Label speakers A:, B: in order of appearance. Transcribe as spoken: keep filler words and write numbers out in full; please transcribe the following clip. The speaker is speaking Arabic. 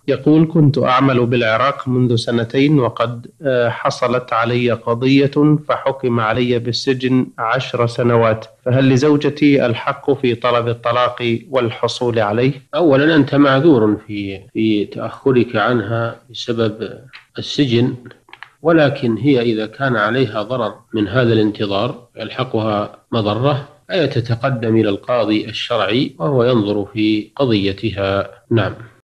A: يقول: كنت أعمل بالعراق منذ سنتين، وقد آه، حصلت علي قضية فحكم علي بالسجن عشر سنوات، فهل لزوجتي الحق في طلب الطلاق والحصول عليه؟
B: أولا أنت معذور في في تأخرك عنها بسبب السجن، ولكن هي إذا كان عليها ضرر من هذا الانتظار يلحقها مضرة، فهي تتقدم إلى القاضي الشرعي وهو ينظر في قضيتها. نعم.